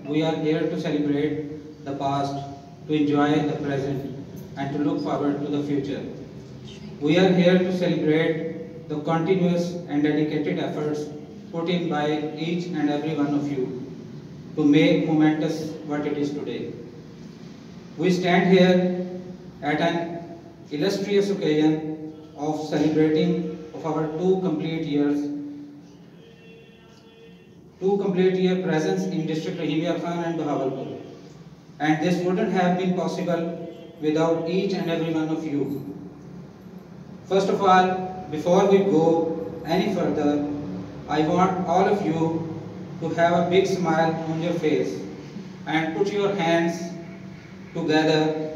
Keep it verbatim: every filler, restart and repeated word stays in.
we are here to celebrate the past, to enjoy the present, and to look forward to the future. We are here to celebrate the continuous and dedicated efforts put in by each and every one of you to make momentous what it is today. We stand here at an illustrious occasion of celebrating of our two complete years two complete year presence in District Rahim Khan and Bahawalpur. And this wouldn't have been possible without each and every one of you. First of all, before we go any further, I want all of you to have a big smile on your face and put your hands together